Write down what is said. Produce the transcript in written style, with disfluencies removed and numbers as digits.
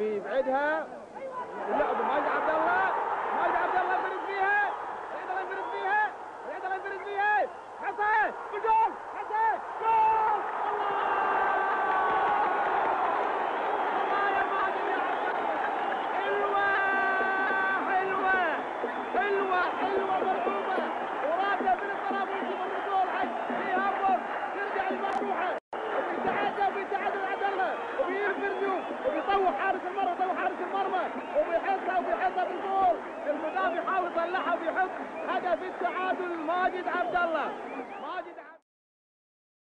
بيبعدها اللعب ماجد عبد الله. ماجد عبد الله ينفرد فيها، يقدر ينفرد فيها، يقدر ينفرد فيها. حسن بالجول، حسن جول. الله يا ماجد يا عبد الله. حلوه حلوه حلوه مرعوبه ورابطه من الطرف ويجيب الجول حق فيها بول ترجع المفتوحه وبيتعادل عبد الله وبينفردوا وبيطوح حارس المرمى، يطوح حارس المرمى وبيحطها بالجول. المدافع يحاول يطلعها وبيحط هدف التعادل ماجد عبد الله.